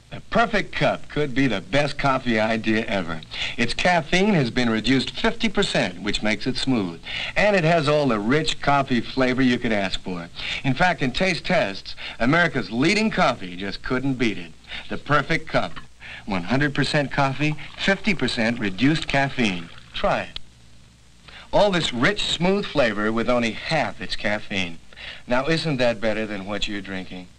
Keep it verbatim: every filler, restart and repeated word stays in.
The Perfect Cup could be the best coffee idea ever. Its caffeine has been reduced fifty percent, which makes it smooth. And it has all the rich coffee flavor you could ask for. In fact, in taste tests, America's leading coffee just couldn't beat it. The Perfect Cup. one hundred percent coffee, fifty percent reduced caffeine. Try it. All this rich, smooth flavor with only half its caffeine. Now, isn't that better than what you're drinking?